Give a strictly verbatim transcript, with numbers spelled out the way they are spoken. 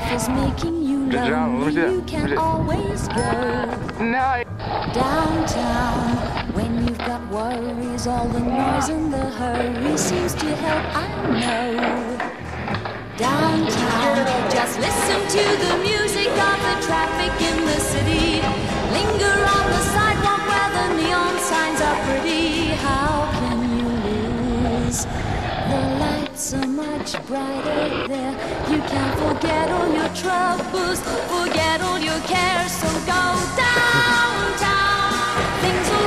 life is making you Good job. Let me see lonely, it. you Let me can see it. always go Nice. downtown when you've got worries. All the noise and the hurry seems to help, I know. Downtown, just listen to the music of the traffic in the city. Linger on the sidewalk where the neon signs are pretty. How can you lose? The lights are much brighter there. You can forget all your troubles, forget all your cares. So go downtown. Things will